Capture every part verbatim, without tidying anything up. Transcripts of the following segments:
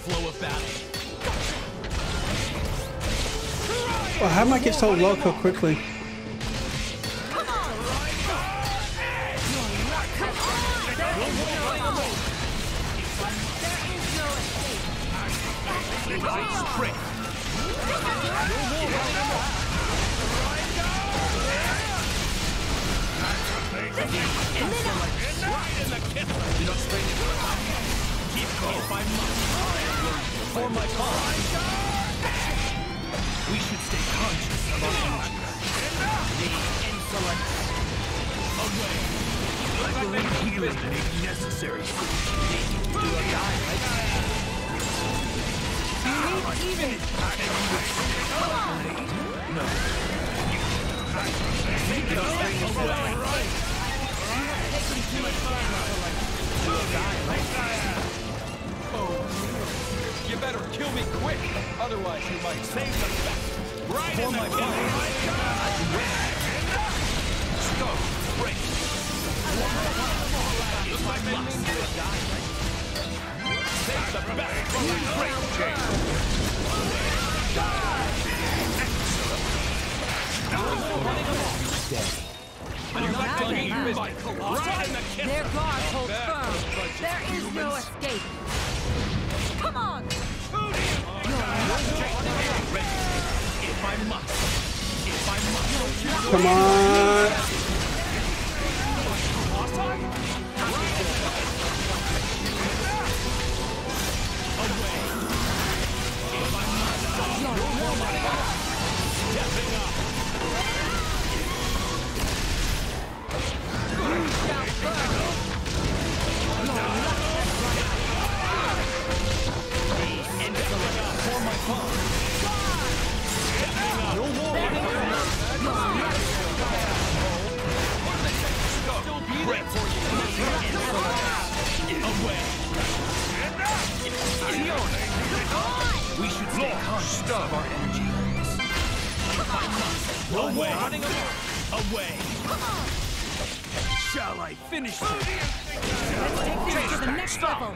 flow of battle. Well, how am I get so low so quickly? For my cause. We should stay conscious of our energy. The insolence. Away. I believe healing may be necessary. Do a die, right? You need healing. No. Make it away. Taking too much time. Do a die, right? Oh. You better kill me quick, otherwise you might save the best. Right in my body. Go, break. If I must die, save the best for the great change. Their guard holds firm. There is no escape. Come on! If I must. If I must. Come on! Away. If I must. Stepping up. For my cause. No more. Still be there for you. Away. We should stay conscious of our energy. Away. Away. Shall I finish this? Let's take this to the next level.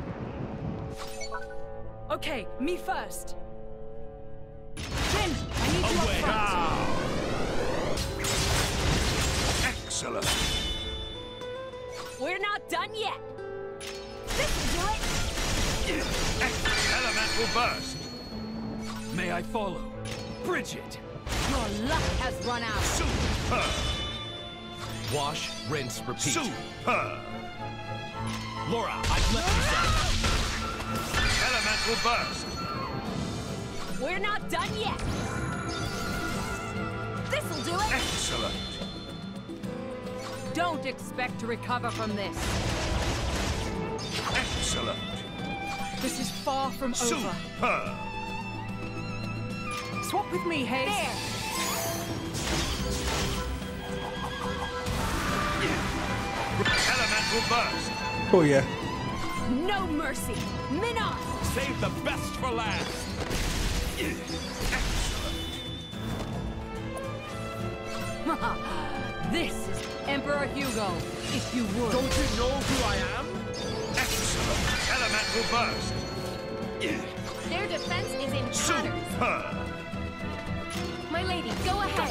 Okay, me first. Finn, I need you Away. up front. Excellent. We're not done yet. This will do it. Elemental burst. May I follow? Bridget. Your luck has run out. Super. Wash, rinse, repeat. Super. Laura, I've left you some. Elemental burst. We're not done yet. This'll do it. Excellent. Don't expect to recover from this. Excellent. This is far from over. Super. Swap with me, Hayes. There. Elemental burst. Oh yeah. No mercy. Minos. Save the best for last. This is Emperor Hugo, if you would. Don't you know who I am? Excellent. Elemental burst. Their defense is in tatters. Super. My lady, go ahead.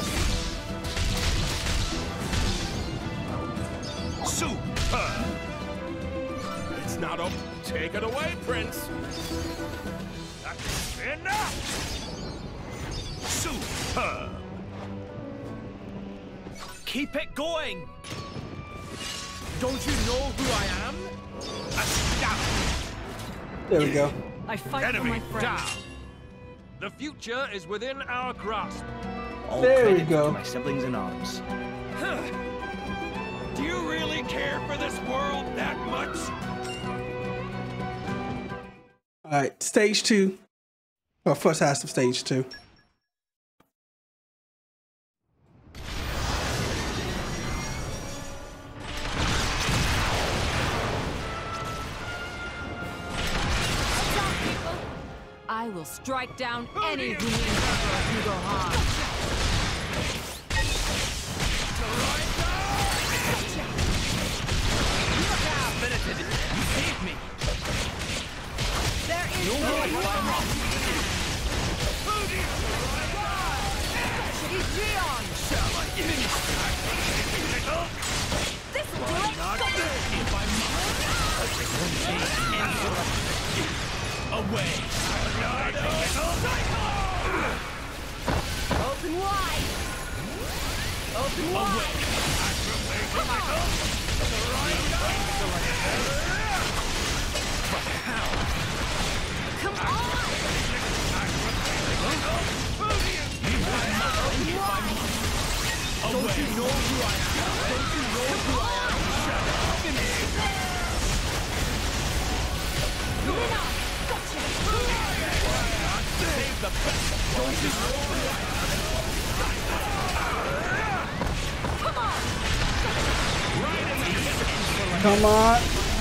Super. It's not up. Take it away, Prince. That's enough. Super. Keep it going. Don't you know who I am? Astounding. There we go. I fight Enemy for my friends. down. The future is within our grasp. All There we credit go. to my siblings in arms. Do you really care for this world that much? All right, stage two. Or first half of stage two. I will strike down any who means Emperor Hugo harm. You saved me. There is no Egeon! Shall I finish? This will do it! Not if I must. Away. Open wide! Open wide! Come on! Come on! Don't you know who I am? Don't you know who I am? Lina! Gotcha! Save the best. Don't you know who I am? Come on! Right in the middle. Come on.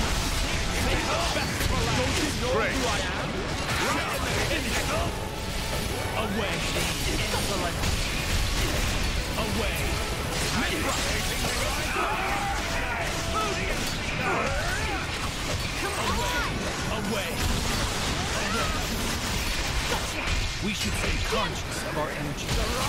Don't you know who I am? Right in the middle. Away. Insolent. Away. Away. We should stay conscious of our energy.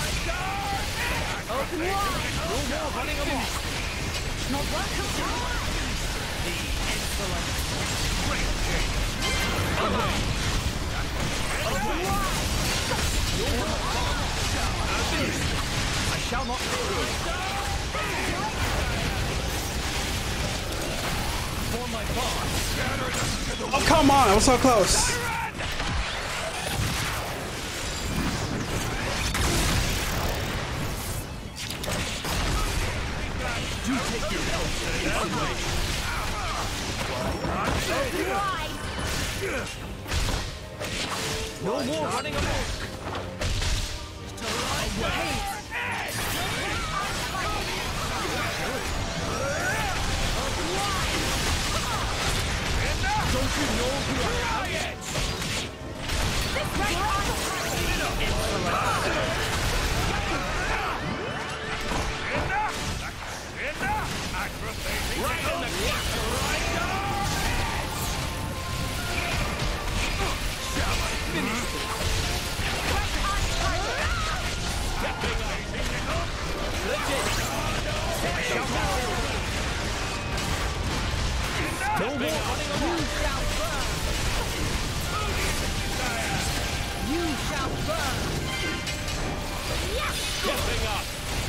Open wide! No more running amok. Not welcome to The insolent. Great game. Away. Open wide! I shall not fail. For my boss. Oh, come on. I was so close. Do take your help. Away. Open wide! No more running amok. Away. Don't you know who I am? This right on! Right on the clock. Shall I finish this? No more running amok. You shall burn! Stepping up.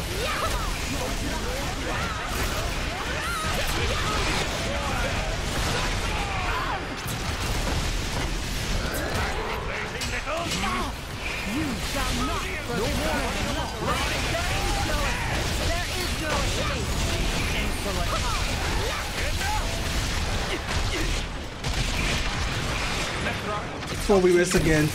You shall not burn! No more! There is no escape! There is no escape! Insolent. Before we miss again.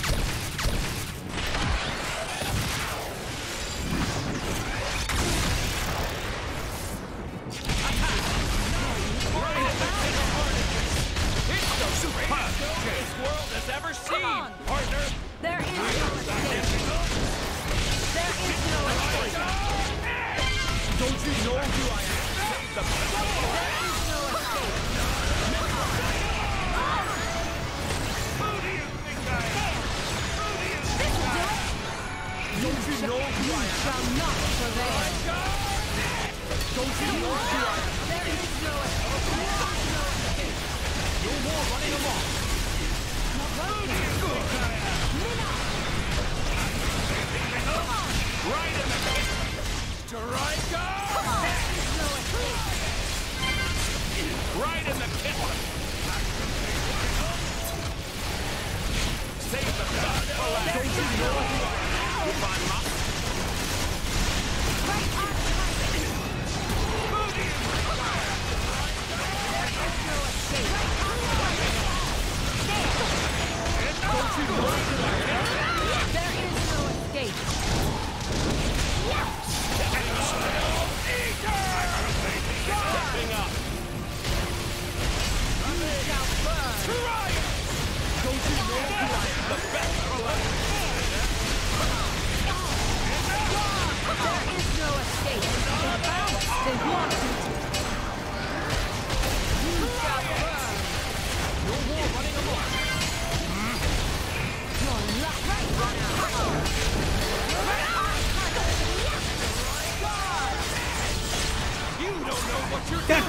This world has ever seen, partner. There is no escape! There is no escape! Don't you know who I am? Save the There is no escape! Who do you think I am? This will do it! Don't you know who I am? Shall not prevail! Don't you know who I am? There is no escape! No more running amok. Right in the pit. Strike up! Right in the pit. Save the best for last. Don't you know who I am? If I must. Don't you know who I am? There is no escape! Stepping up.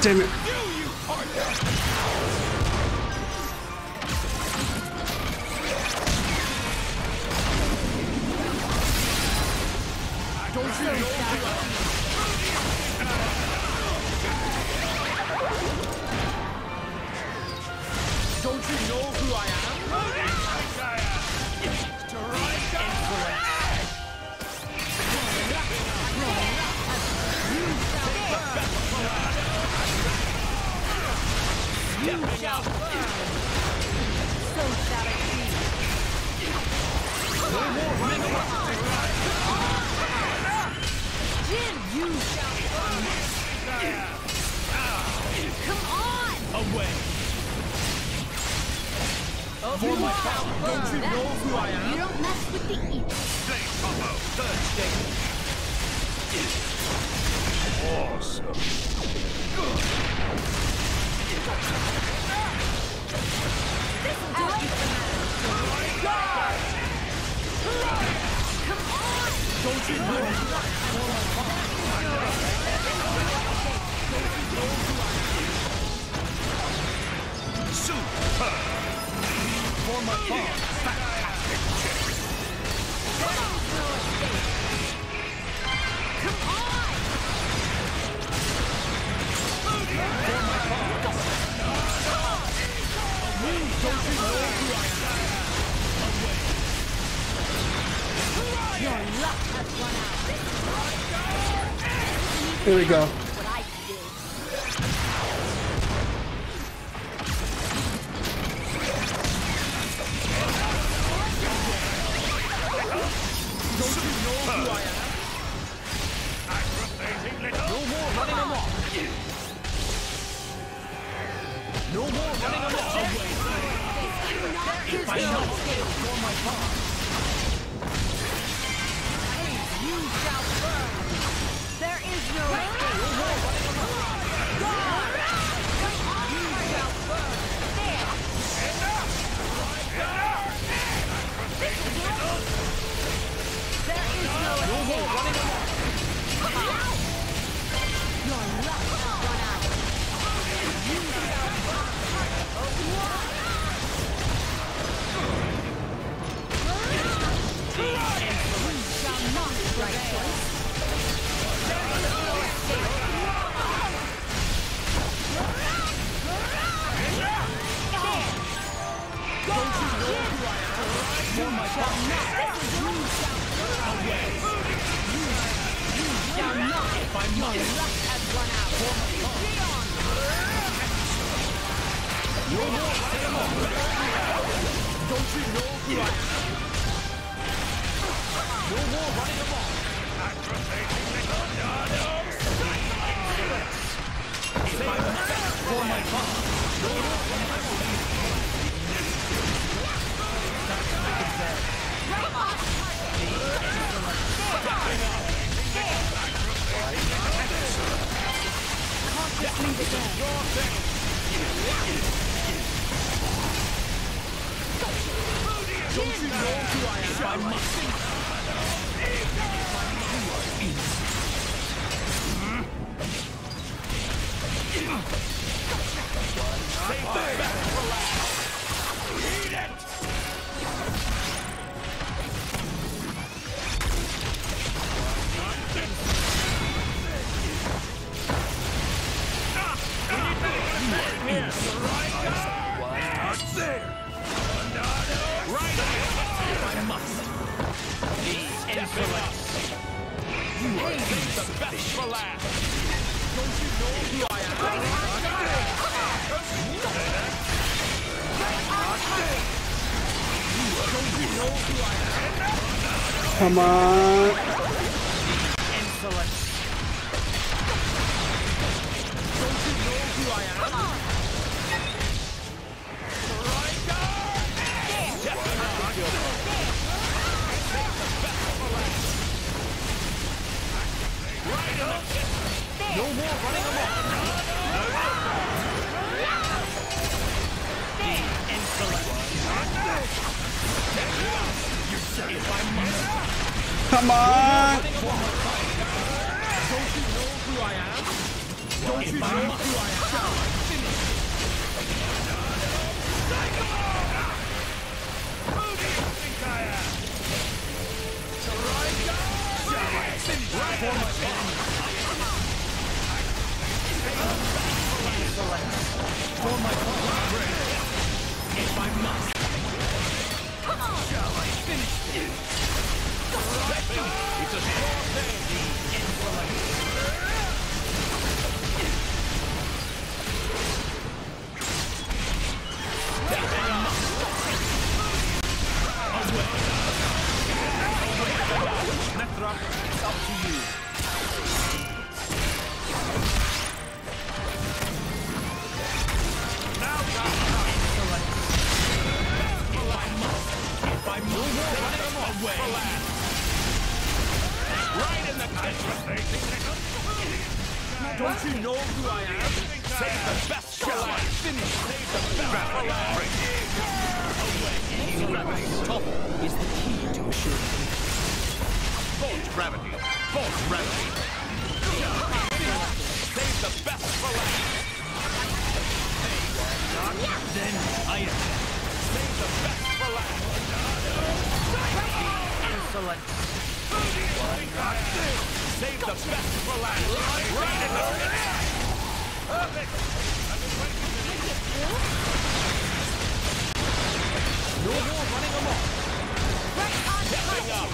damn it. Don't you know Don't you know who I am? You shall burn. So shall it be. No more running away. Jin, you shall burn. Come on. Away. For my power. Don't you know who I am? You don't mess with the evil. Stage combo. Third stage. Awesome. This will do it. Come on. Don't you know? Super. For my bomb. Fantastic check. Come on. For my bomb. Don't you know who I am? Your luck has run out. Here we go. What I did. Don't you know who I am? Aggravating little. No more running amok. No more running amok. If I know for my bomb. You shall burn. There is no escape. No more running amok. You shall burn. There. There is no escape. No more running amok. Your luck has run out. You shall burn. You shall not prevail. There is no escape. Don't you know who I am? For my bomb. Away. You shall not. If I Your must. luck has run out. Beyond. No more running amok. Don't you know who I am? No more running amok. Aggravating little dado. If I must. For my bomb. No more running amok. Don't you know who I am? I must. Save the best for last. Eat it! Out there! Right! If I must. The insolence. You are the best for last. Don't you know who I am? Don't you know who I am? Come on. Insolence. Don't you know who I am? No more running amok. The insolence. If I must. Come on. Don't you know who I am? Don't you know who I am? Finish it. Who do you think I am? Finish right for my enemy. For my father. If I must. Come on! Shall I finish it? It's a sure thing. The insolence. Nethrop, it's up to you. Now, if I must, if I must, running away. Right in the kitchen. Don't you know who I am? Save the best for last. Finish. Save the best for last. Trouble is the key to assurance. False gravity. False gravity. Save the best for last. Then I am. Save the best for last. Insolent. Save the best for last. Right in the perfect. No more running amok. Right on Stepping up.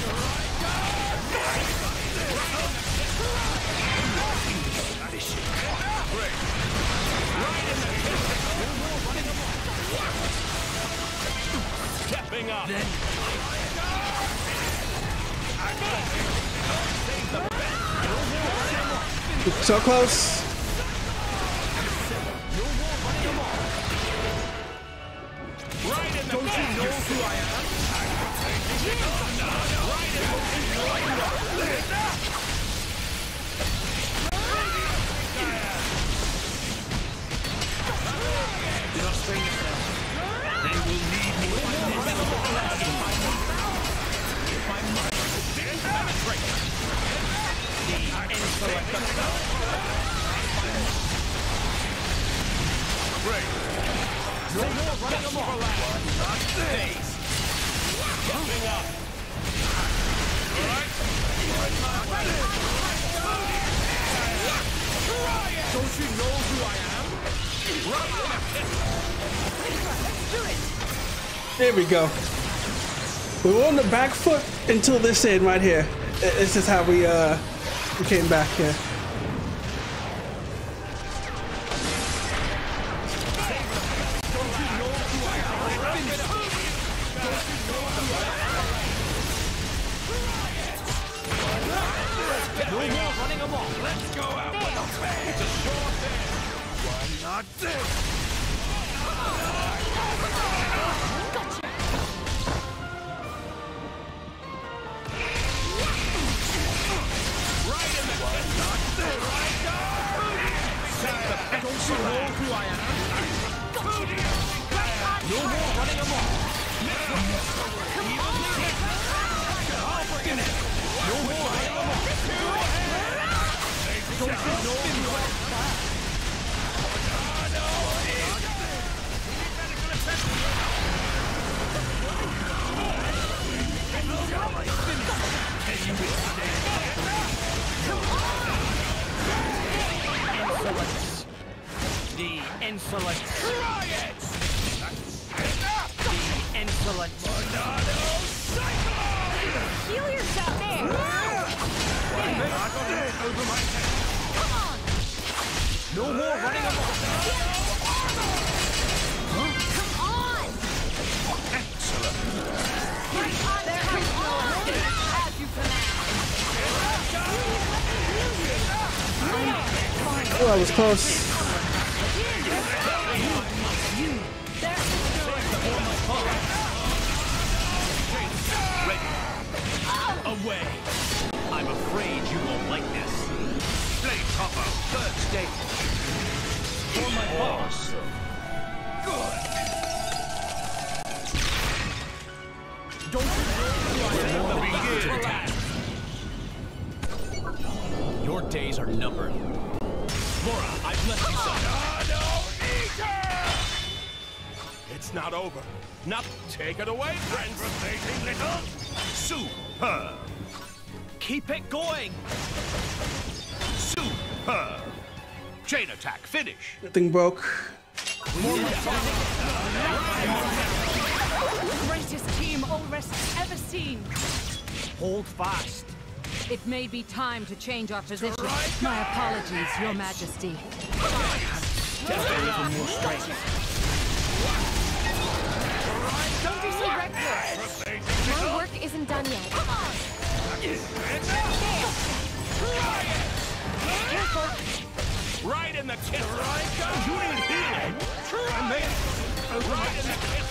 Great. Right in the no more running amok. Stepping up. Then So close. right in the Don't you know who I am? Right in the Just train yourself. They will lead me if I must. Penetrate. The insolent. Great. No more running them off. Not this. Jumping up. All right. Don't you know who I am? There we go. We were on the back foot until this end right here. This is how we uh we came back here. Let's go out with a bang. It's a sure thing. Why not this? Right in the why not this? Right Don't you know who I am? No more running amok. I'll bring it. No more running amok. Don't you know who I am? Insolence. The insolence. Try it! The insolence. Heal yourself there! Over my head. Come on! No more running amok. Come on! Excellent. Right on there! Come on! As you command! Oh, that was close. Away. I'm afraid you won't like this. Blade Hopper, third stage. For my boss. Good. Don't you know who I am? Begin. Your days are numbered. Mora, I've left you some. It's not over. Not take it away, friends. Little. Superb. Keep it going. Superb. Chain attack, finish. Nothing broke. Greatest team Ulrist ever seen. Hold fast. It may be time to change our position. My apologies, Your Majesty. More strength. Don't be so reckless. My work isn't done yet. Come on. Careful. Right in the kiss. You need healing. I made it. Right in the kiss.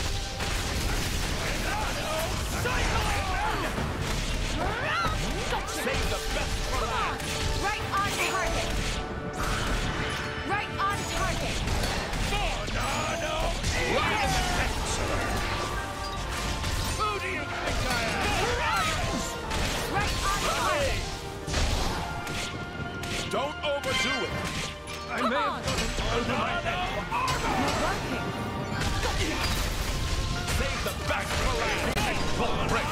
Save the best for last. Right on target. Right on target. There. Right in the kiss. Who do you think I am? Right on target. Don't overdo it. I Come may on. have over my head. You're working. Save the best for last. Full break.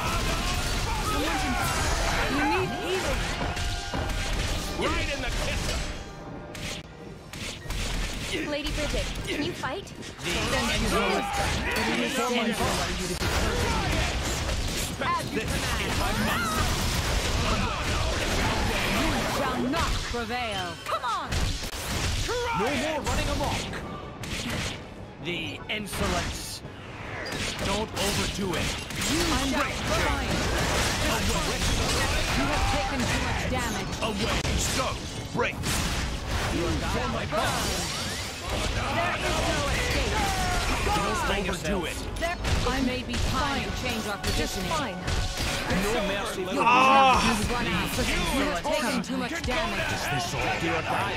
You need healing. Right in the kiss. Lady Bridget, can you fight? It is dangerous for you to be As you command. You shall not prevail. Come on! No more running amok. The insolence. Don't overdo it. You shall find. You have taken too much damage. Away. Stop. Break. You shall burn. There is no escape. Don't overdo it. There, I may be time to change our positioning. Fine. No mercy. You've run out. You have taken too much damage. This all do or die.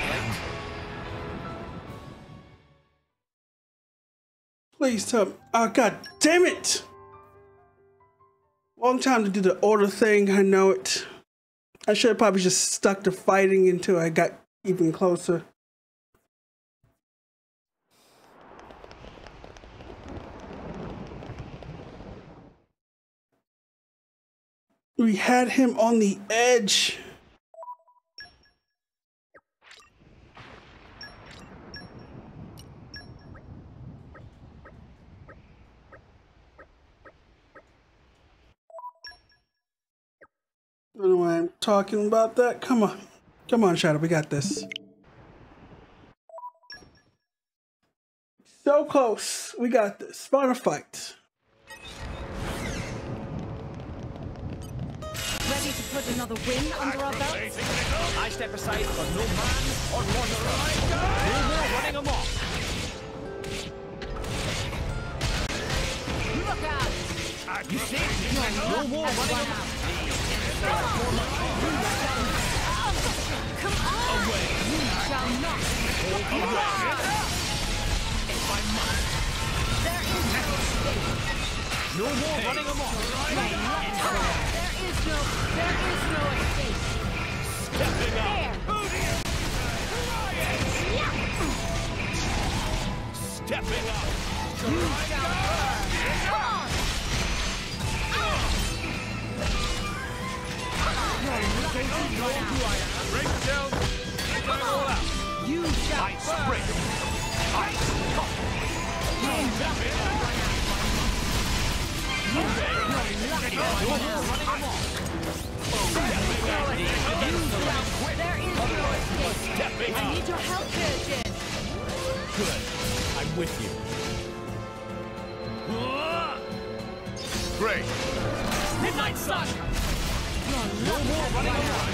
Please tell me. Oh, god damn it! Long time to do the order thing, I know it. I should have probably just stuck to fighting until I got even closer. We had him on the edge. I don't know why I'm talking about that. Come on. Come on, Shadow. We got this. So close. We got this. Final fight. Ready to put another win under our belt? I step aside for no man or wanderer. No more running amok. Look out! You see? No more running amok. Come on! Away. You shall not! If I must. There is no escape! No more running amok. There is no, there is no escape! Stepping up. Stepping up. You shall burn! Come on! Break it down. Come on! You shall Ice burn! break. Ice cup. There is no escape! Stepping I up. need your help, Virgin! Good. I'm with you. Great. Midnight Sun. No more running around!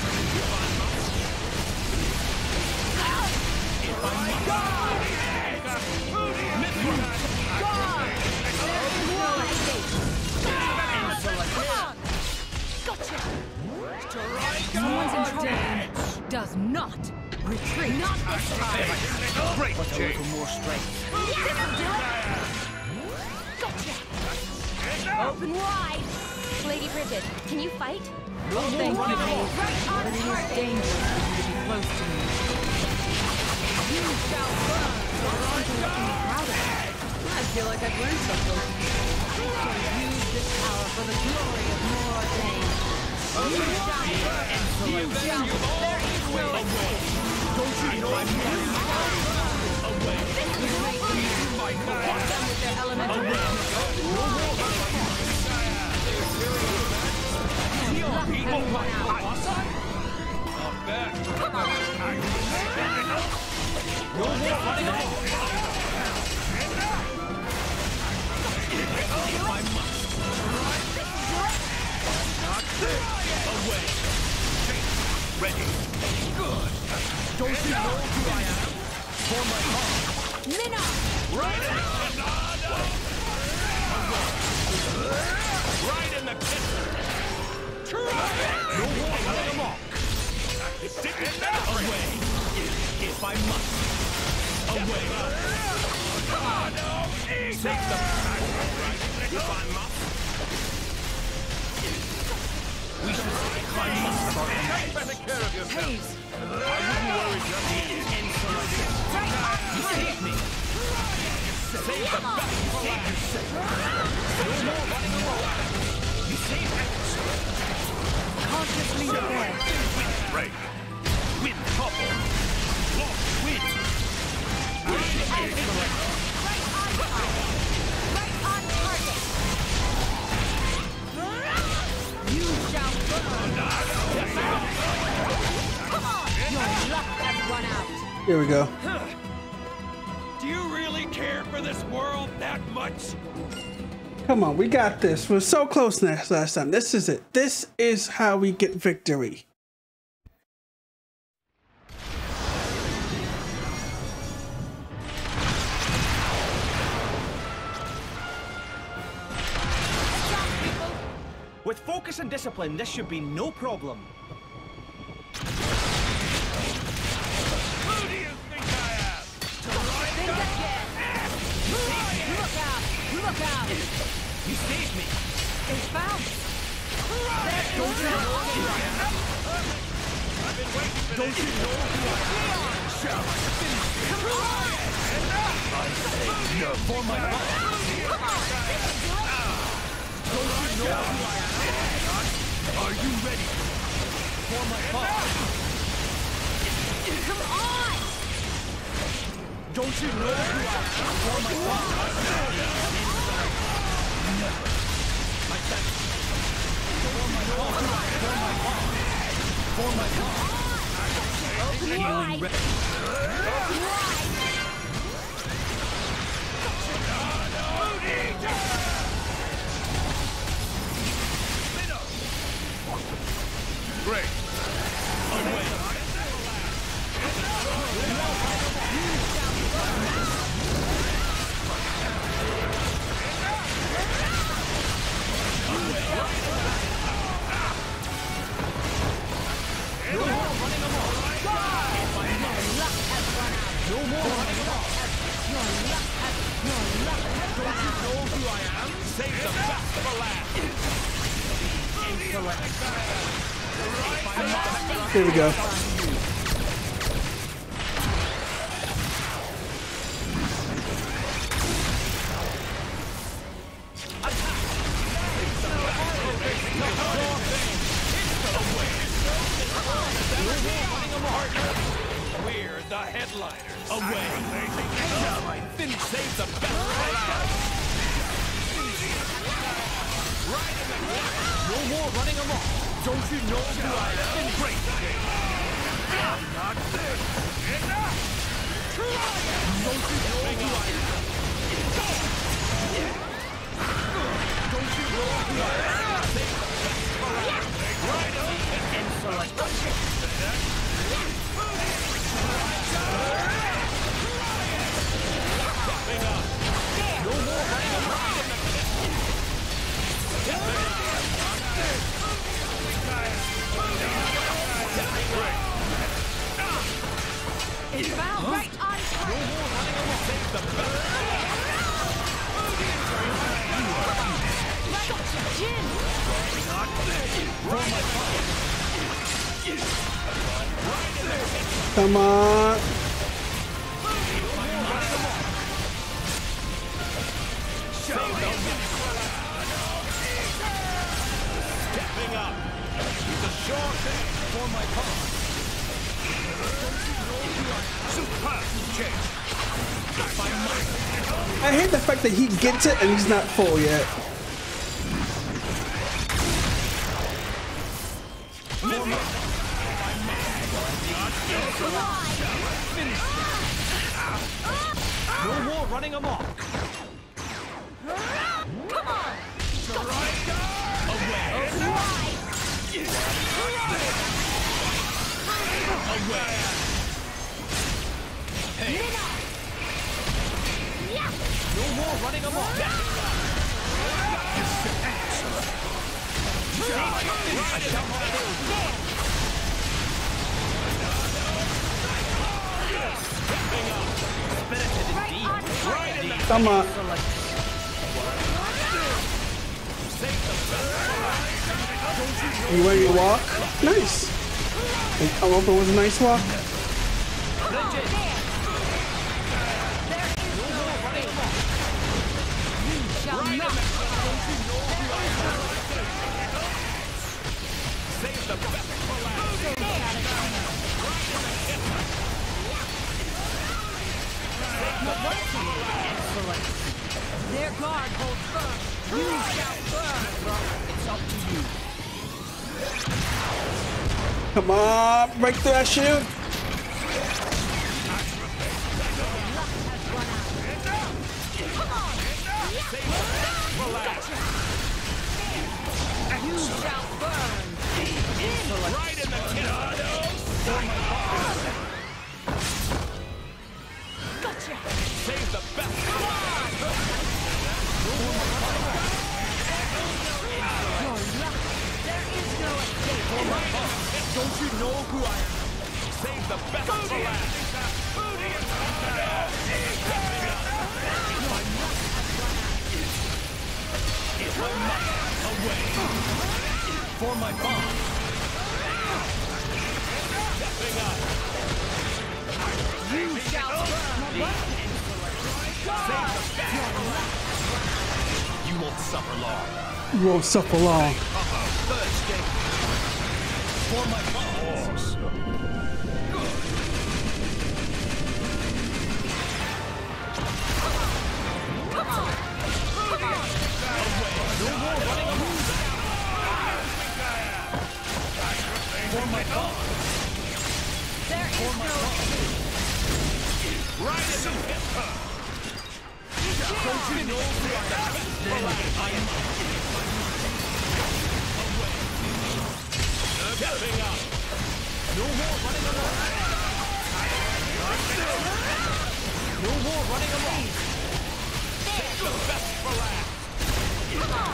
Someone's in trouble. Does not retreat. Not this time. Great, But a Jake. little more strength. Didn't do it. Gotcha. Open wide. Lady Bridget, can you fight? Oh, thank you, Maeve. Right on But it is target. dangerous for you to be close to me. You shall burn. I feel like I've learned something. So use this power for the glory of Mordain. You shall burn. You shall burn. There is no escape. Don't you know I'm away? This is my Hit them with their elemental Come on! No more running away. If I must. Away. Ready. Good. Don't you know who I am? For my heart. Minna! Right in Right in the kitchen. No more running amok. Away. If I must. Away. Take the if I must. We should if I must. Take better care of yourself. Please. I wouldn't worry just You saved me. Save the best for last. No more running away. You saved me. Cautiously there. Break. Win couple. Lock win. Excellent. Right on target. Right on target. You shall burn. Come on. Your luck has run out. Here we go. Do you really care for this world that much? Come on, we got this. We're so close next last time. This is it. This is how we get victory. With focus and discipline, this should be no problem. Who do you think I am? Think again. Look out. Look out. You saved me. It's found. Don't you know who I am? I've been waiting for Don't you know who I am? Shall I finish it? Come on. I say no for my life. Come on. Don't you know who I am? Are you ready? For my father. Come on. Don't you know who I am? For my father. Never. My thanks. For my father. For my father. For my father. Healing ready. Great. Away. Save the best for last. Here we go. We're the headliners. Away. Shall I finish? Save the best for last. No more running amok. Don't you know who I am? Great. Not this. Enough. Don't you know who I am? Don't you know who I am? Right up and insolent. Stepping up. No more running amok. It's found. Right on target. Jin. Come on. sure thing for my cause. Superb change. If I must. I hate the fact that he gets it and he's not full yet. No more running amok. Come on! Away. Away. Hey. No more running amok. I shall not lose. Spirited indeed. Right in the Come on. You ready to walk? Nice. I hope it was a nice walk. Save the best for last. Their guard holds firm. You shall burn. It's up to you. Come on, break through that shield. You shall burn. Right in the Gotcha. Save the best for last. There is no escape. Don't you know who I am? Save the best for last. If I must, away. For my bond. Stepping up. You shall burn. Save the best. You won't suffer long. You won't suffer long. Thursday. For my bonds. Come on. Come on. No more running amok. For my bonds. There is no Right in the hip. Don't you know who I am? I am. Away. Stepping up. No more running amok. No more running amok. Save the best for last. Come on.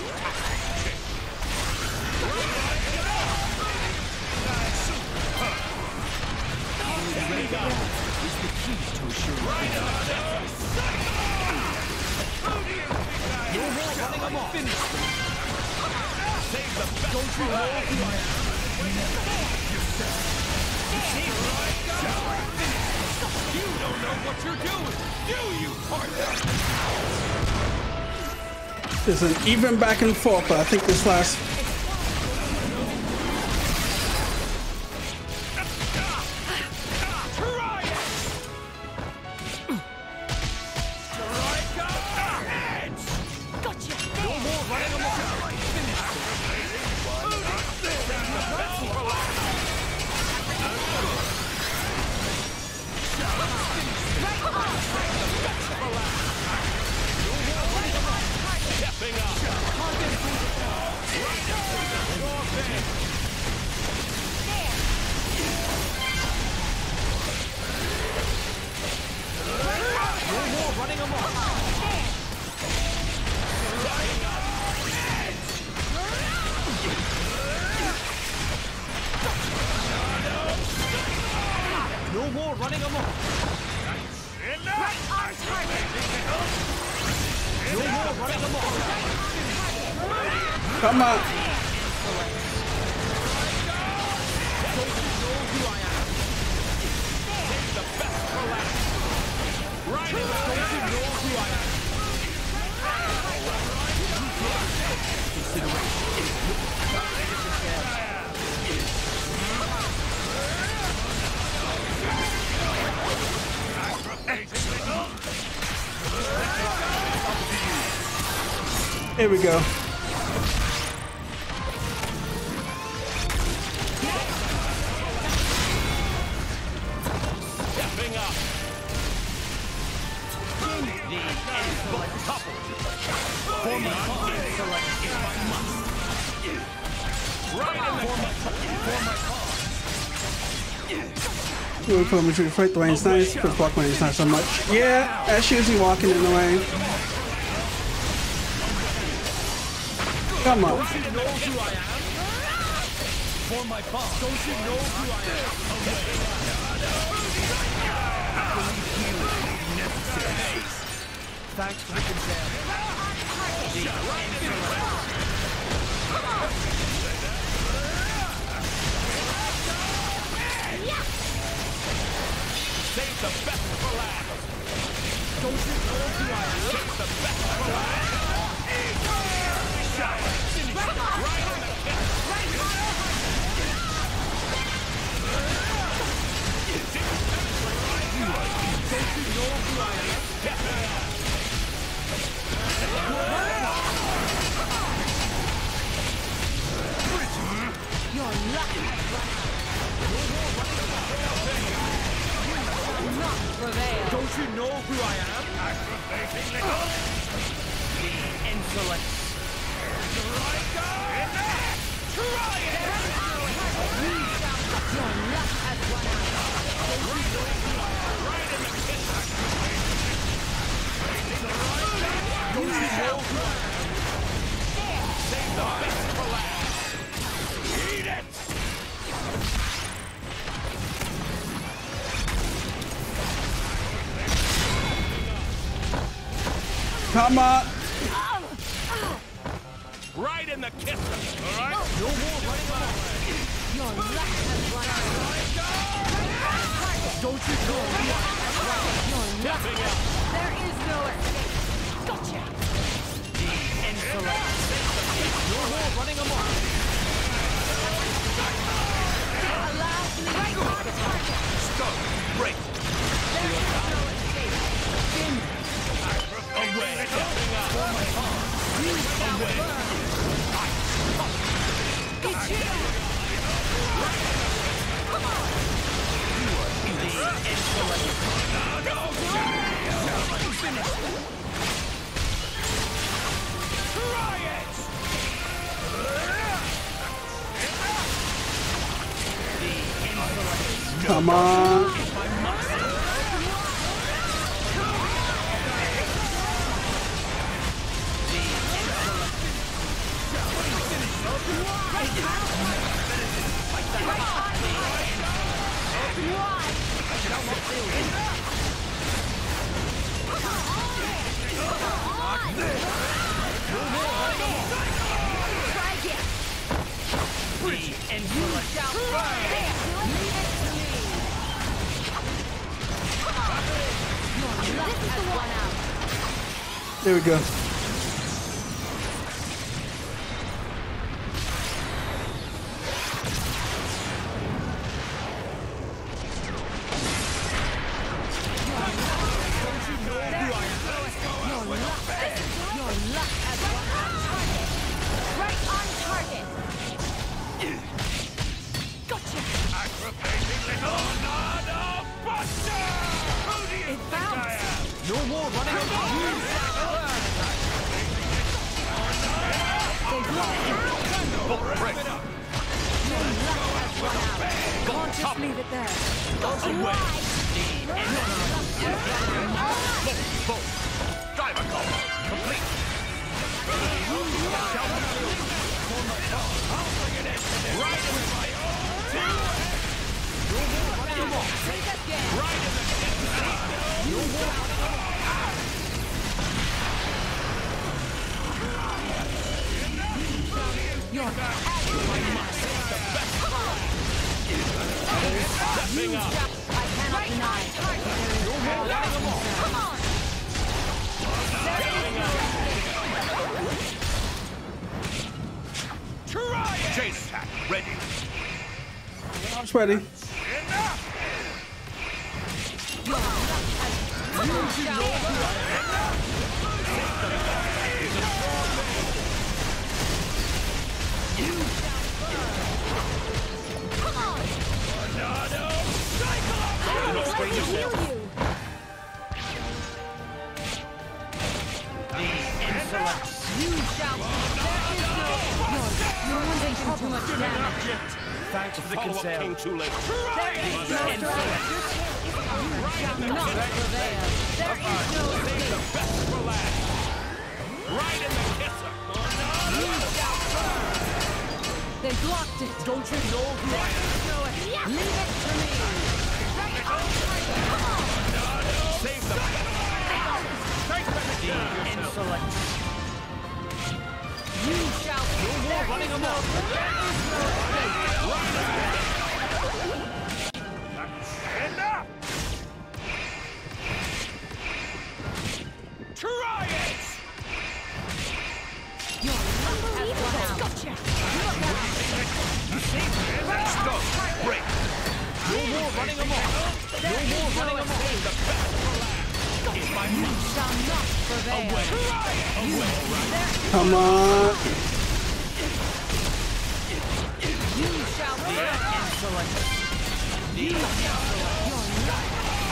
Stepping up is the key to assuring no more running amok. Finish them. Save the best. Don't you know who I am? You don't know what you're doing, do you, partner? There's an even back and forth, but I think this last. No more running amok. Right on target. No more running amok. Come on. The best for last. Right in the don't you know who I am? Consideration. Here we go. Stepping up. The insolent couple. For my insolent if I must. Right in the for my for my cause. Really put him to the fight. The lane's nice, but block lane's not so much. Yeah, that's usually walking in the lane. Come on. Don't you know who I am? For my boss. Don't you know who I am? Thanks for the consent. Save the best for last. Don't you know who I am? Save the best for last. Shot. Finish it. Right on the kick. Don't you know who I am? Step it up. Your luck has run out. Not prevail. Don't you know who I am? The insolence. Try it! Your luck has run out. Right in the kiss. Don't you know who I am? Save the best for last. Eat it! Come on. Right in the kiss. All right? No more running away. Your luck has run out. Don't you know who I am? Your luck. Stepping up. There is no escape. Gotcha. The insolence. No more running amok. Allow me right on target. Stop. Break. There is no escape. Finish. Away. Stepping up. For my cause. You shall Away. burn. It's you. Come on. The insolence. Finish. Try it. The insolence. Come on. If I must. There we go. Right on target. Gotcha. It bounced. No more running amok. Break. Can't just leave it there. Away. Driver call. Complete. Right in my own. Right in the Your stepping up. I cannot deny. No more running amok. Come on. Try it. Chase attack ready. I was ready. Come on! Tornado! Cyclops! Let's heal you! You shall. There is no. You're doing too much damage. Thanks for the Follow-up concern. came too late. There is no strength. You shall not prevail. There is no Save the best for last. Right in the kisser. You shall burn. They blocked it. Don't you know who I am? Leave it to me. Come on. Save the Take better care of yourself. Insolence. You shall. No more running amok. There is no Enough! Try it! Your luck has run out. Gotcha. Let's go! Break! No more running amok. No more running amok. If I You must. shall not prevail. Try it! You, there, Come on. you shall burn. Insolence. You shall your luck.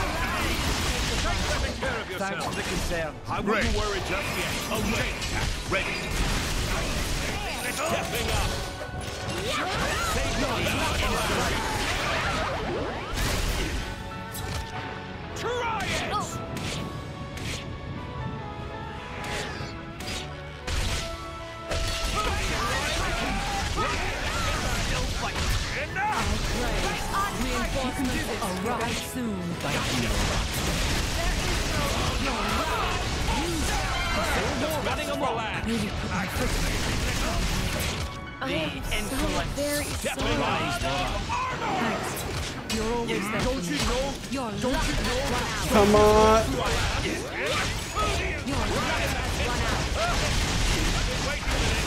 Take care of Thanks yourself. for the concern. I wouldn't worry just yet. Away! Ready! Stepping up! Save your Try it! Oh. Reinforcements arrive soon. Thank you. No more running amok. I am so very sorry. Thanks. You're always there. Don't you know? Your luck has run out. Come on. Your luck has run out.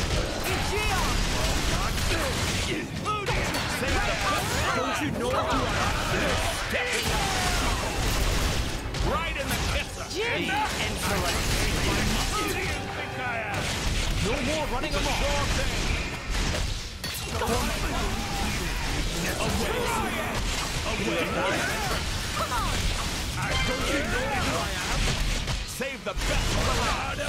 Don't you know who I am? Stepping up! Right in the kisser! Insolence. Who do you think I am? No more running amok. Come on. Don't you know who I am? Save the best for last!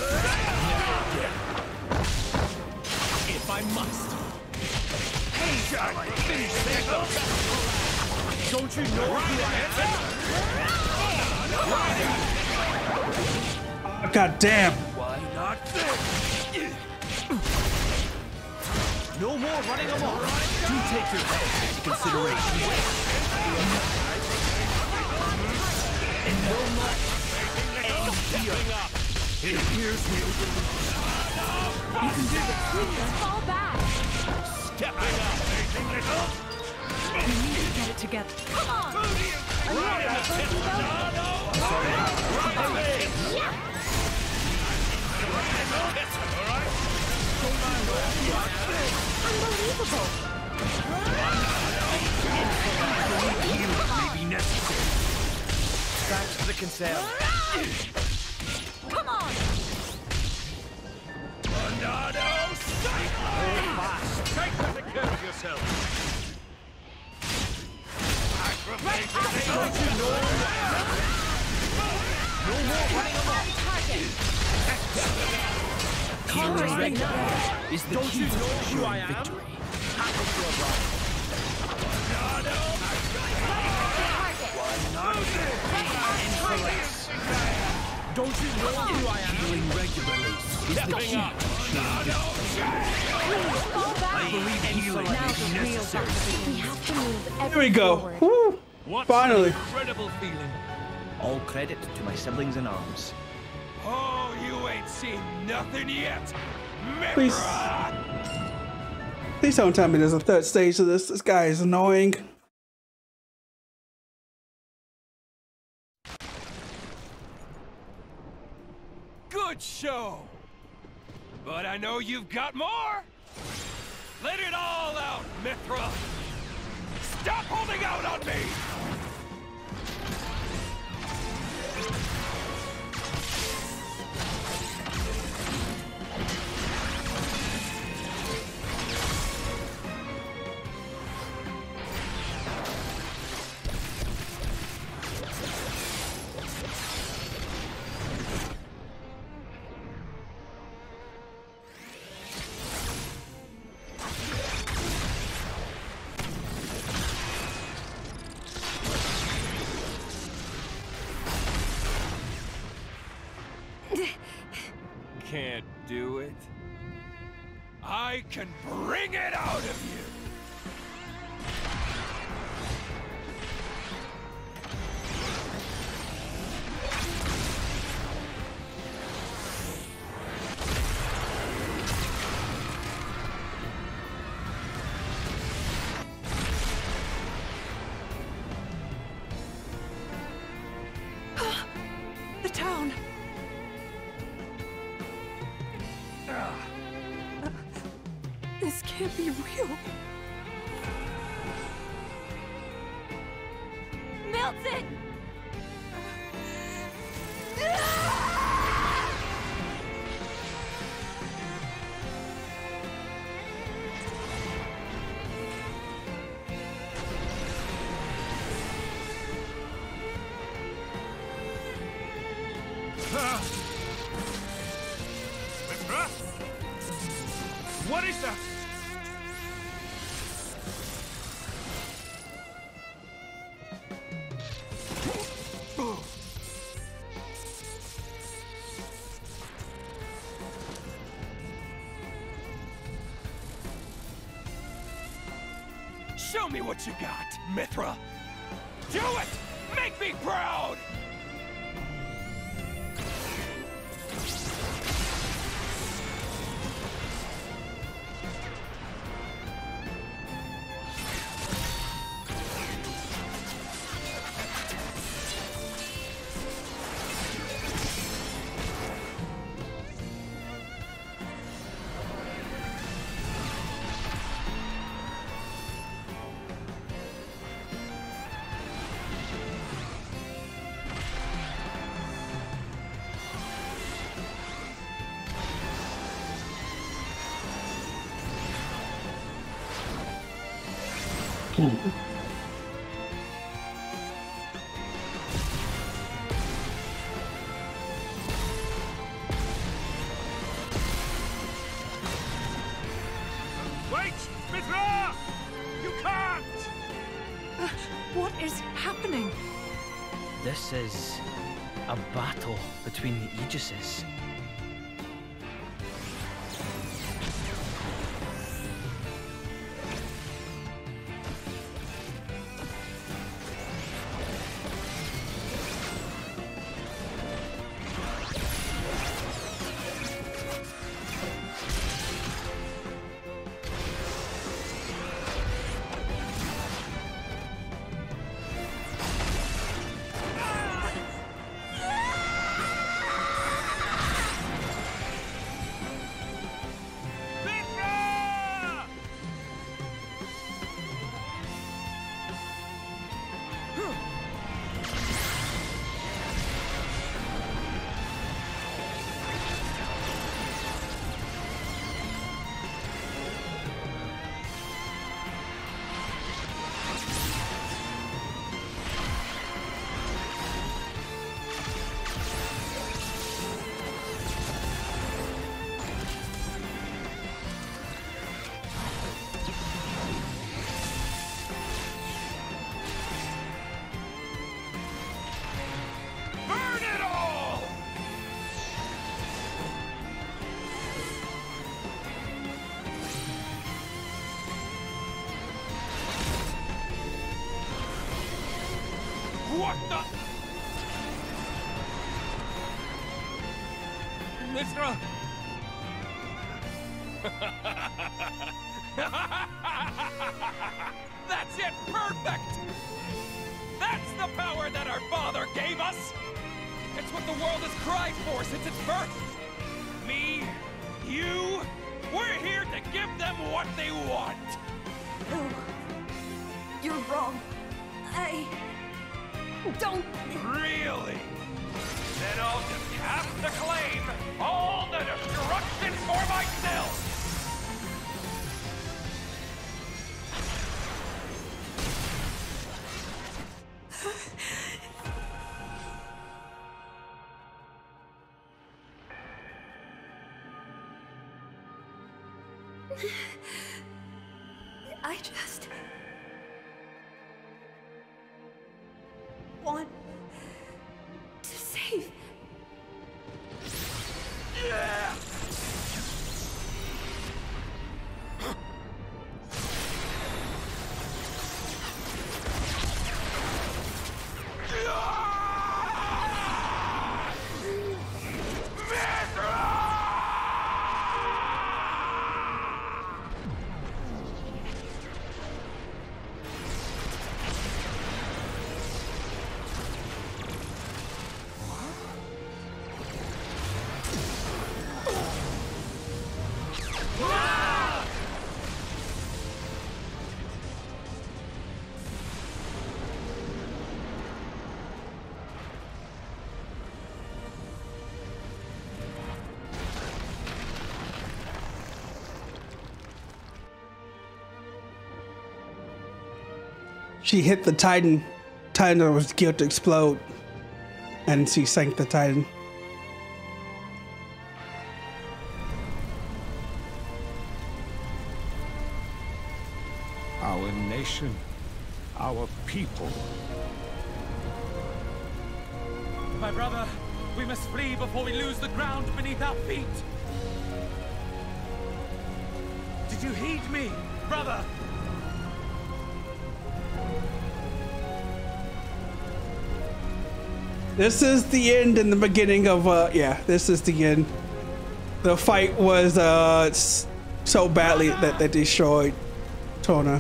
If I must. Shall I finish save the best for last? Don't you know who I am? God damn. Why not this? No more running amok. Do take your health into consideration. And no more end here. It appears we You can do this. Please fall back. stepping up. You need to get it together. Come on. Are you alright, Percy, though? Yeah. Unbelievable. May be necessary. Thanks for the concern. Come on. Tornado Cyclone! Take better care of yourself. Don't you know? No more running amok. Conquering Right now. now is the Don't key you to know who ensuring I am? victory. Don't you know who I am? Healing regularly is the key Stepping up. to ensuring victory. Fall back. I believe healing Now may the be real necessary. battle. We have to move Here every we go. forward. Woo. What Finally. an incredible feeling. All credit to my siblings in arms. Oh, you ain't seen nothing yet. Please. Please don't tell me there's a third stage to this. This guy is annoying. Good show. But I know you've got more. Let it all out, Mithra. Stop holding out on me. can't do it. I can bring it out of you! The town. This can't be real. Milton! Mithra? What is that? Show me what you got, Mithra! Do it! Make me proud! Wait! Mithra! You can't! What is happening? This is a battle between the Aegises. Mithra! Burn it all! What the? Mithra! That's it! Perfect! That's the power that our father gave us! It's what the world has cried for since its birth! Me, you, we're here to give them what they want! No. You're wrong. I... don't... Really? Then I'll just cast the claim, all the destruction for myself! I just... want... to save... Yeah! she hit the Titan. Titan was geared to explode, and she sank the Titan. Our nation, our people. My brother, we must flee before we lose the ground beneath our feet. Did you heed me, brother? This is the end and the beginning of, uh, yeah, this is the end. The fight was, uh, so badly that they destroyed Tona.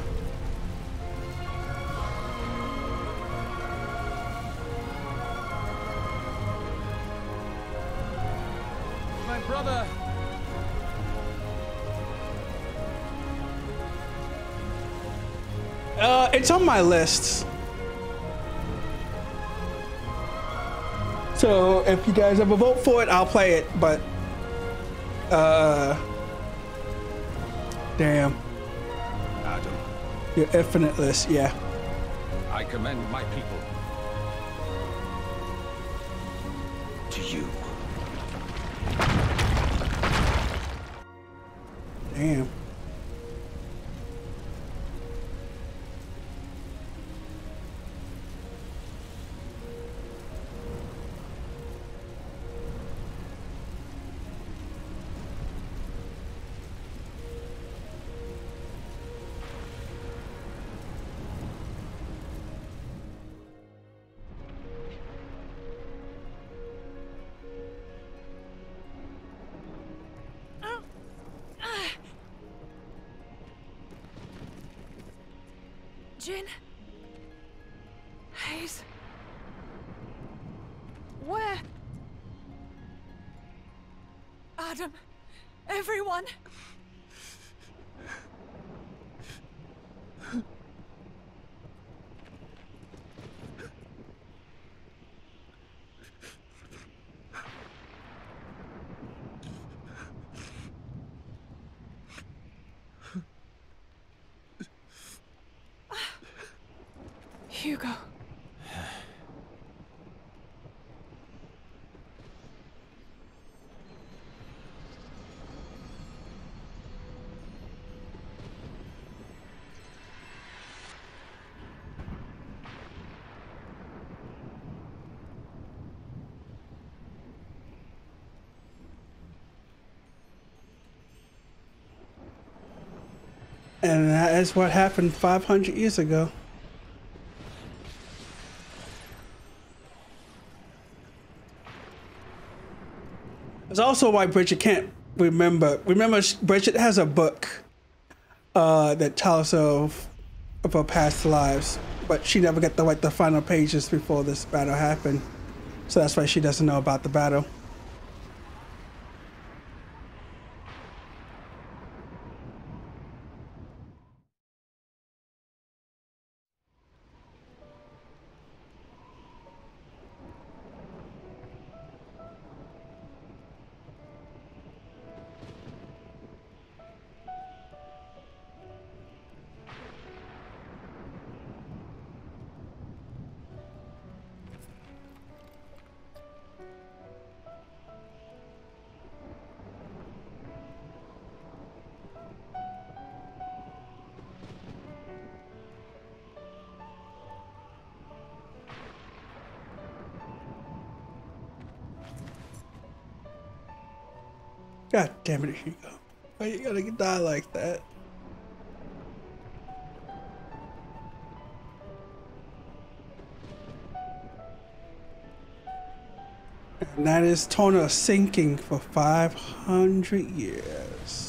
My brother. Uh, it's on my list. So if you guys ever vote for it, I'll play it, but uh damn. Adam, Your infinite list, yeah. I commend my people to you. Damn. Jin? Hayes? Where? Adam? Everyone? Hugo. And that is what happened five hundred years ago. It's also why Bridget can't remember. Remember, Bridget has a book uh, that tells her of, of her past lives, but she never got to write the final pages before this battle happened. So that's why she doesn't know about the battle. God damn it, Hugo. Why you gotta die like that? And that is Tona sinking for five hundred years.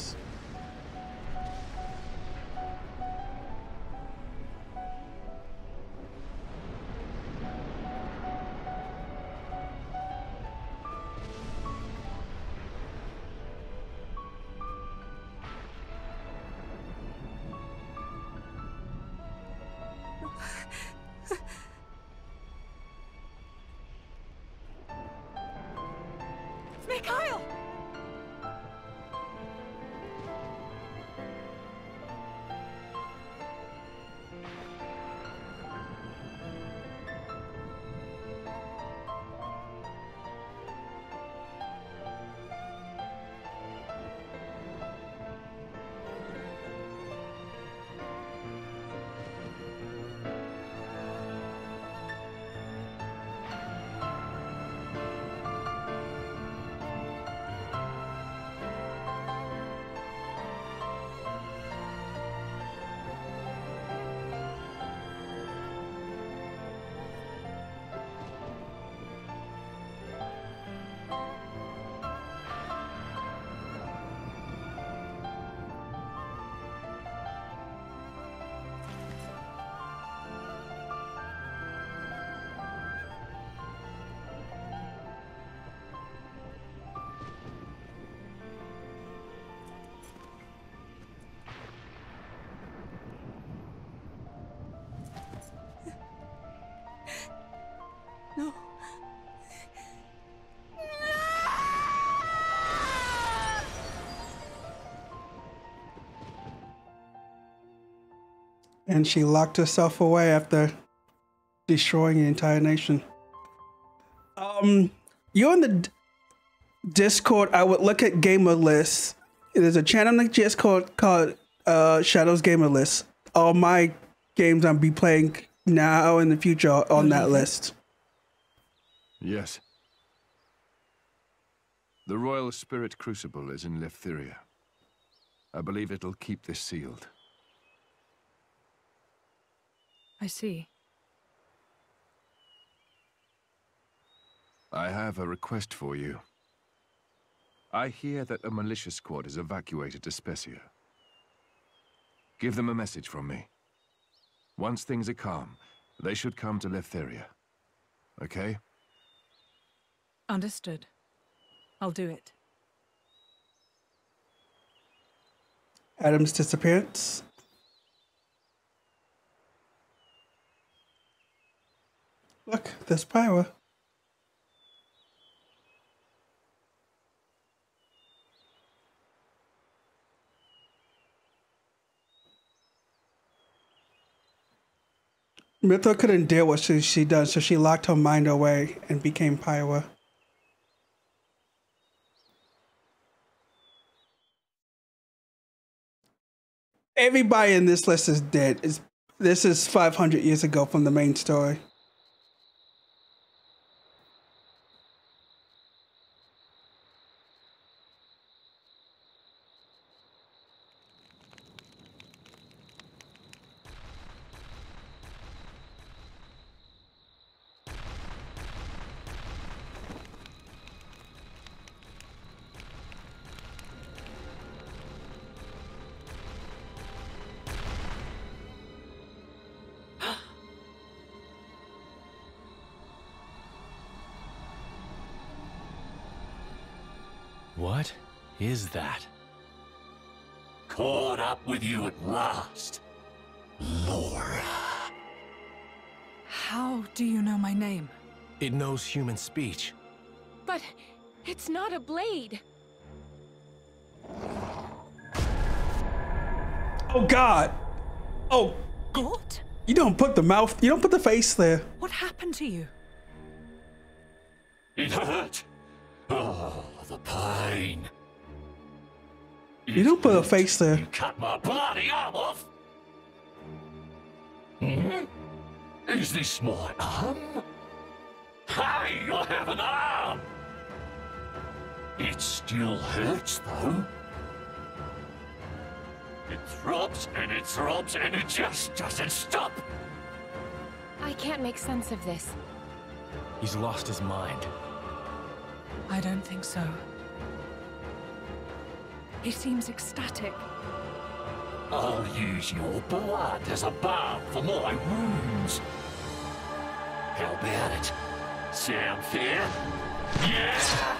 And she locked herself away after destroying the entire nation. Um, you're in the D Discord. I would look at gamer lists. There's a channel in the Discord called uh, Shadows Gamer List. All my games I'll be playing now in the future are on that list. Yes. The Royal Spirit Crucible is in Leftheria. I believe it'll keep this sealed. I see. I have a request for you. I hear that a militia squad has evacuated to Specia. Give them a message from me. Once things are calm, they should come to Leftheria. Okay? Understood. I'll do it. Adam's disappearance. Look, there's Pyra. Mythra couldn't deal with what she, she done, so she locked her mind away and became Pyra. Everybody in this list is dead. It's, this is five hundred years ago from the main story. What is that? Caught up with you at last, Laura. How do you know my name? It knows human speech. But it's not a blade. Oh God! Oh, What? you don't put the mouth. You don't put the face there. What happened to you? It hurt. Oh, the pain. You don't put a face there. You cut my bloody arm off. Hmm? Is this my arm? Hey, I have an arm. It still hurts, though. It throbs and it throbs and it just doesn't stop. I can't make sense of this. He's lost his mind. I don't think so. He seems ecstatic. I'll use your blood as a balm for my wounds. How about it? Sound fair? Yeah!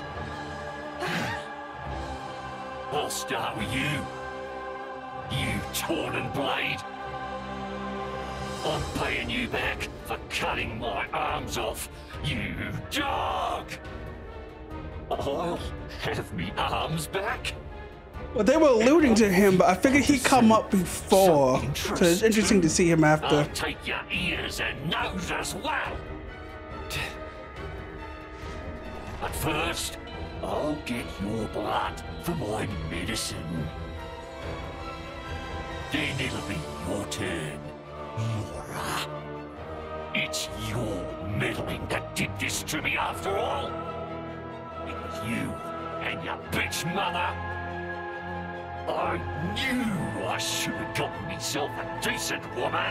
I'll start with you. You Torn blade. I'm paying you back for cutting my arms off, you dog! I'll have me arms back. Well, they were alluding to him, but I figured he'd come up before, so it's interesting to see him after. I'll take your ears and nose as well. But first, I'll get your blood for my medicine. Then it'll be your turn, Laura. It's your meddling that did this to me after all. It was you and your bitch mother. I knew I should have gotten myself a decent woman.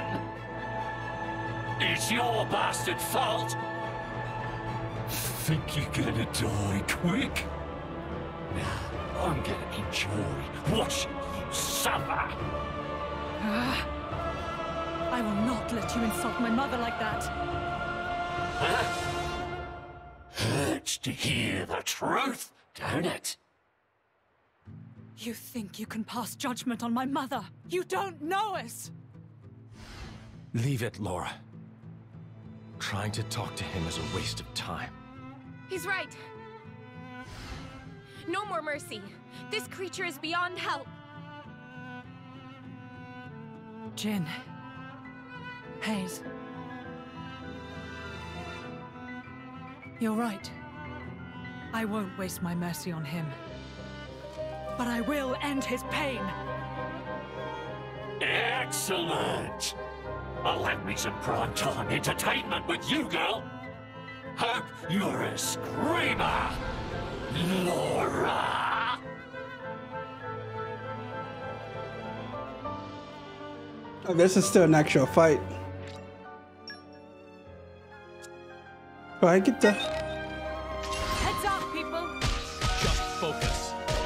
It's your bastard fault. Think you're gonna die quick? Nah, I'm gonna enjoy watching you suffer. Ah, I will not let you insult my mother like that. Huh? Hurts to hear the truth, don't it? You think you can pass judgment on my mother? You don't know us! Leave it, Laura. Trying to talk to him is a waste of time. He's right. No more mercy. This creature is beyond help. Jin, Hayes. You're right. I won't waste my mercy on him. But I will end his pain. Excellent! I'll have me some prime-time entertainment with you, girl! Hope you're a screamer, Laura! Oh, this is still an actual fight. Go ahead, get the... Heads off, people! Just focus.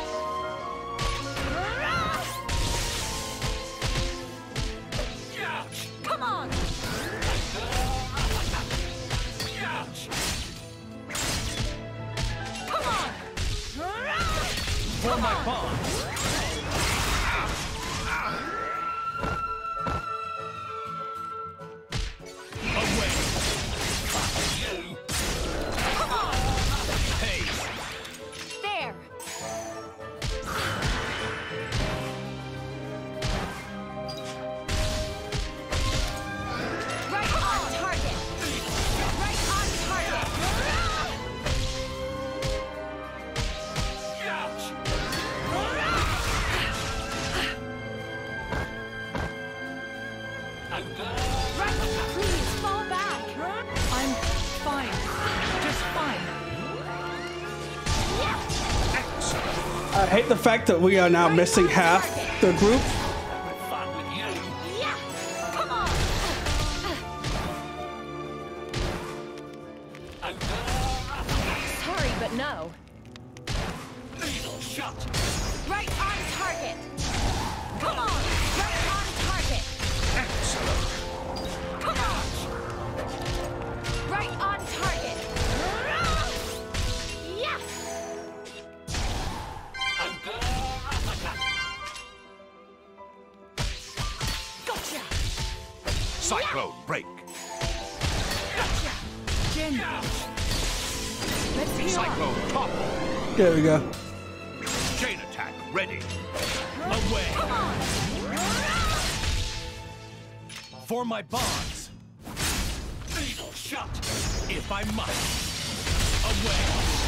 Come on! Come on! For my bonds. Away. Come on! Hey. There! Right on target! Right on target! Right, please fall back! I'm fine. Just fine. I hate the fact that we are now missing half the group. Fun with you! Yeah! Come on! Sorry, but no. Needle shot! Right on target! Come on! Right on target! Excellent! Come on! Right on target! Yeah! Gotcha! Cyclone break. Gotcha! Jin! Let's heal up. Cyclone topple. There we go. Chain attack ready. Away. Come on! For my bonds. Needle shot! If I must. Away.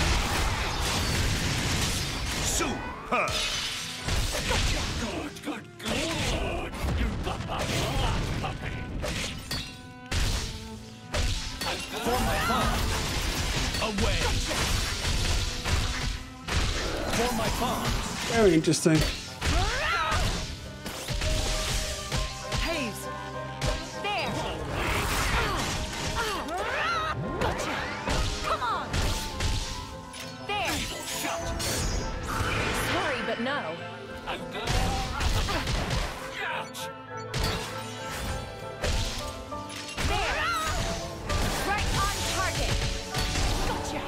Superb. Good, good, good! You got my blood, puppy! For my bonds. Away. For my bonds. Very interesting. Hayes! There! Gotcha! Come on! There! Sorry, but no. There! Right on target! Gotcha!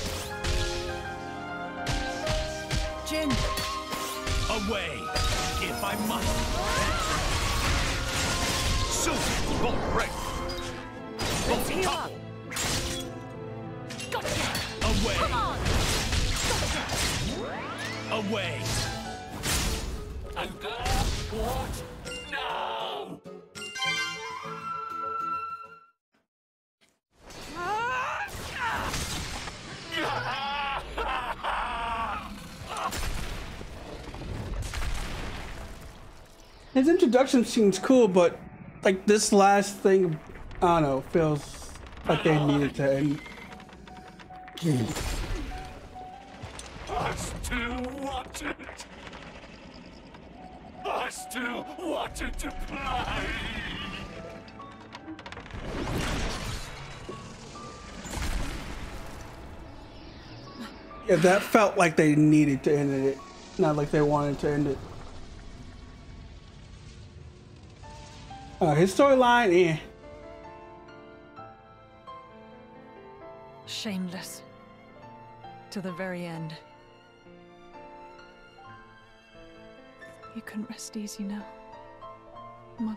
Jin! Away. If I must. Super break. Let's heal up. Gotcha! Away. Come on! Away. What? No! His introduction seems cool, but like this last thing, I don't know, feels like they needed to end. I still want it! I still wanted to play! Yeah, that felt like they needed to end it, not like they wanted to end it. Uh, his storyline, eh. Shameless. To the very end. You can rest easy now, Mother.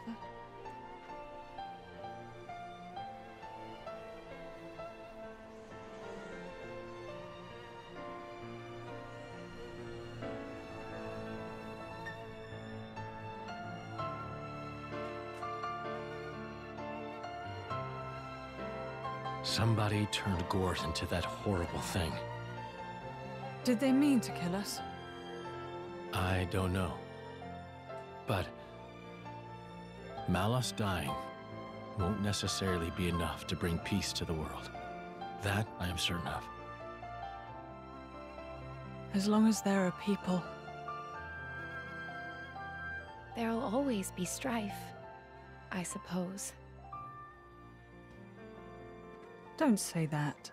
Somebody turned Gort into that horrible thing. Did they mean to kill us? I don't know. But Malos dying won't necessarily be enough to bring peace to the world. That I am certain of. As long as there are people. There'll always be strife, I suppose. Don't say that.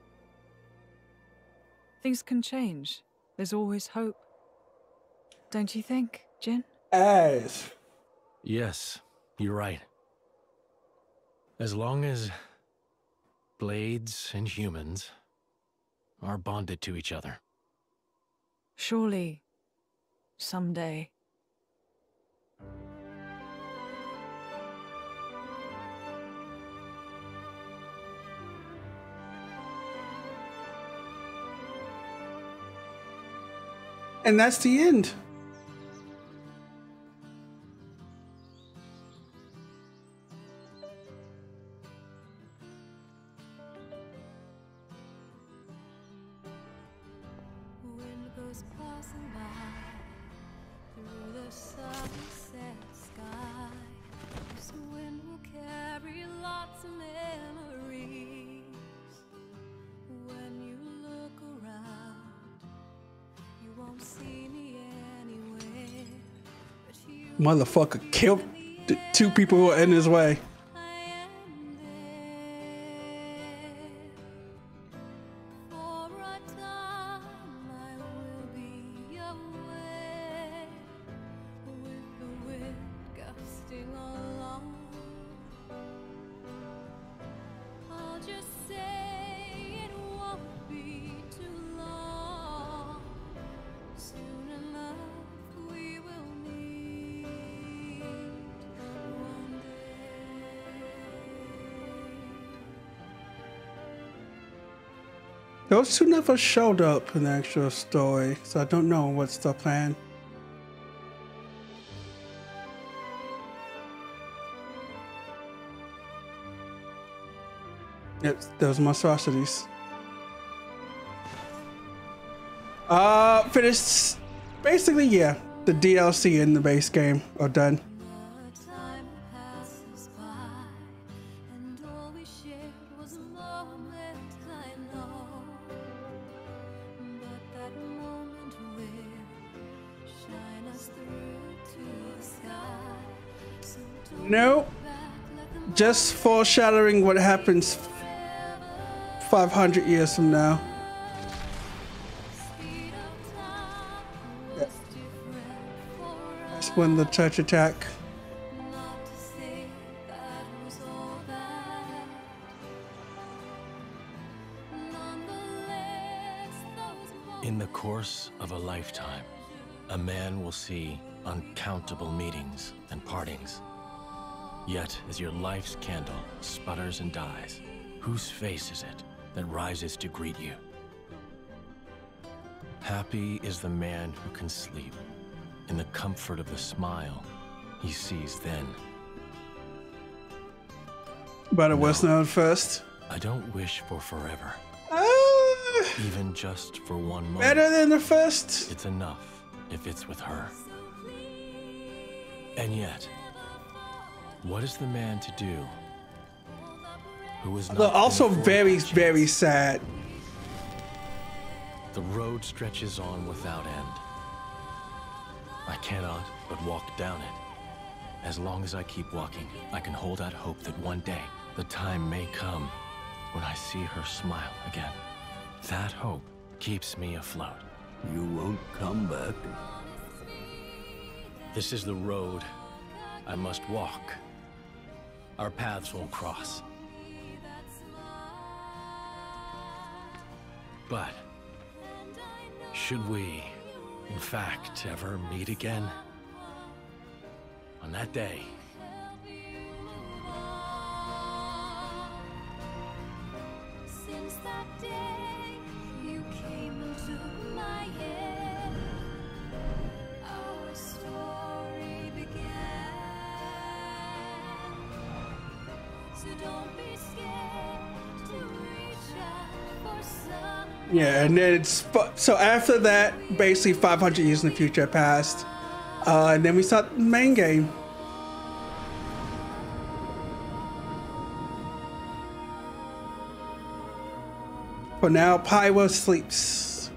Things can change. There's always hope. Don't you think, Jin? As. Yes, you're right. As long as blades and humans are bonded to each other. Surely, someday. And that's the end. Wind goes passing by through the sunset sky. This wind will carry lots of memories. When you look around, you won't see me anywhere. But you Motherfucker killed the two people who were in his way. I am there. For a time I will be away, with the wind gusting along. I'll just say it won't be too long. Soon enough we will meet one day. Those two never showed up in the actual story, so I don't know what's the plan. Yep, those monstrosities. Uh, finished. Basically, yeah. The D L C in the base game are done. The time passes by, and all we shared was a moment, I know. But that moment will shine us through to the sky. So don't Nope. look back, let the Just foreshadowing what happens five hundred years from now. speed of time was different for That's us. when the church attack. Not to say that was all bad. Nonetheless, those In the course of a lifetime, a man will see uncountable meetings and partings. Yet, as your life's candle sputters and dies, whose face is it that rises to greet you? Happy is the man who can sleep in the comfort of the smile he sees then. But it was known first. I don't wish for forever, Ah, even just for one moment. better than the first. It's enough if it's with her. And yet, what is the man to do who is not Although also been afforded very, that chance? very sad. The road stretches on without end. I cannot but walk down it. As long as I keep walking, I can hold out hope that one day the time may come when I see her smile again. That hope keeps me afloat. You won't come back. This is the road I must walk. Our paths won't cross. But should we, in fact, ever meet again? On that day, Since that day you came into my head, our story began. So don't be scared to Yeah, and then it's so after that, basically five hundred years in the future passed, uh, and then we start the main game. For now, Pyra sleeps.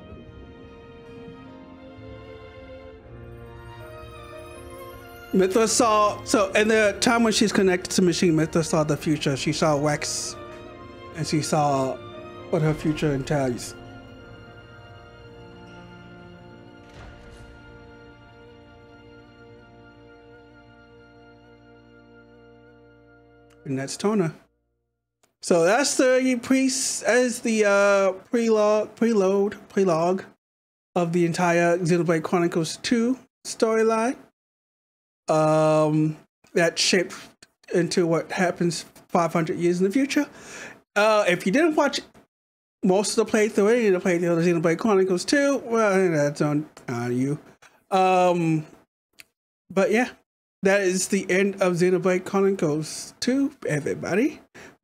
Mythra saw, so in the time when she's connected to Machine, Mythra saw the future. She saw Rex, and she saw what her future entails. And that's Tona. So that's the pre as the uh preload preload prelogue of the entire Xenoblade Chronicles two storyline. Um that shaped into what happens five hundred years in the future. Uh if you didn't watch most of the playthrough, any of the playthrough of Xenoblade Chronicles two, well, that's on uh, you. Um but yeah, that is the end of Xenoblade Chronicles two, everybody.